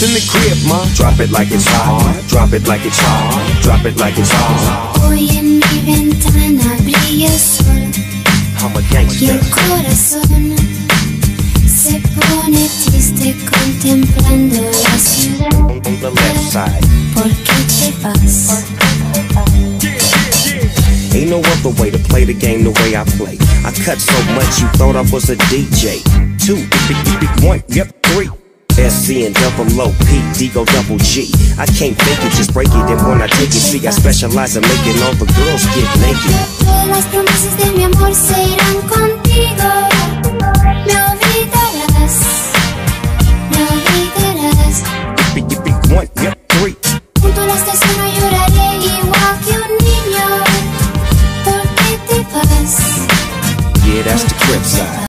in the crib, ma. Drop it like it's hot. Drop it like it's hot. Drop it like it's hot. Hoy en mi ventana brilla el sol I'm a y gangster. el corazón se pone triste contemplando la ciudad. On the left side. ¿Por qué te vas? Ain't no other way to play the game the way I play. I cut so much you thought I was a DJ. 2, 1, yep, 3. SC and double O, P, D go double G. I can't fake it, just break it. And when I take it, see I specialize in making all the girls get naked. Todas las promesas de mi amor se irán contigo. Me olvidarás, me olvidarás. 1, yep, 3. Junto a la estación no lloraré igual que un niño. ¿Por qué te vas? Yeah, that's the crib side.